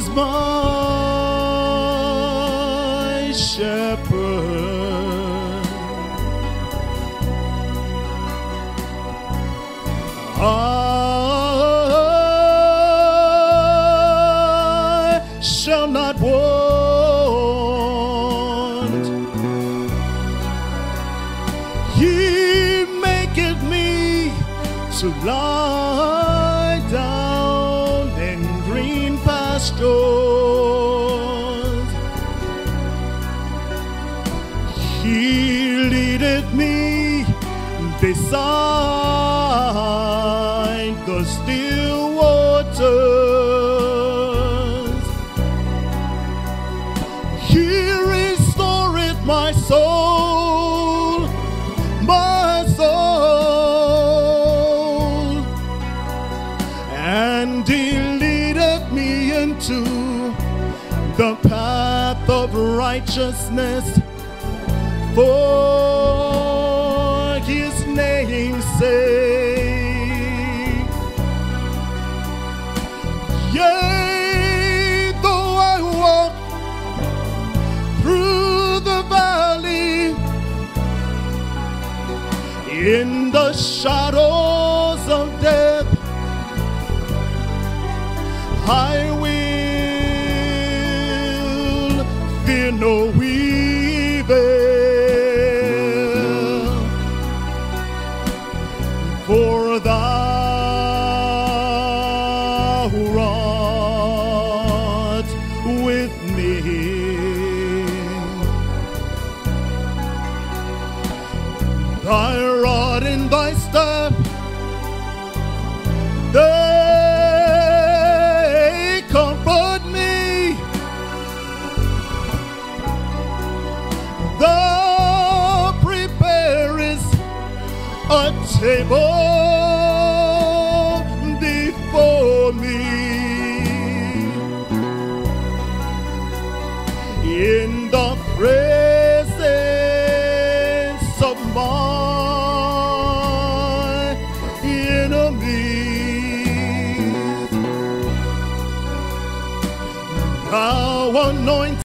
my shepherd. I shall not want. He maketh me to lie down in green pastures. He leadeth me beside the still waters. He restoreth my soul, my soul, and he leadeth me into the path of righteousness for his name's sake. Yea, though I walk through the valley in the shadows of death, I will fear no evil. For thou art with me. Thy rod and thy staff, they comfort me. Thou preparest a table before me in the presence of my enemies. Thou anoint